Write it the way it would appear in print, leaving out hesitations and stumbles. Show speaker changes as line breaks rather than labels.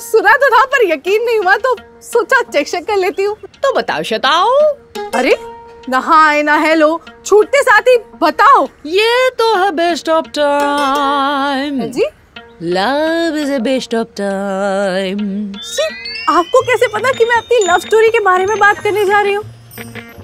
सुना तो था पर यकीन नहीं हुआ तो सोचा चेक कर लेती हूँ।
तो बताओ शताओ।
अरे नहा आए ना हेलो, छूटते साथ ही बताओ।
ये तो है बेस्ट ऑफ टाइम
जी,
love is a best of time.
आपको कैसे पता कि मैं अपनी लव स्टोरी के बारे में बात करने जा रही हूँ?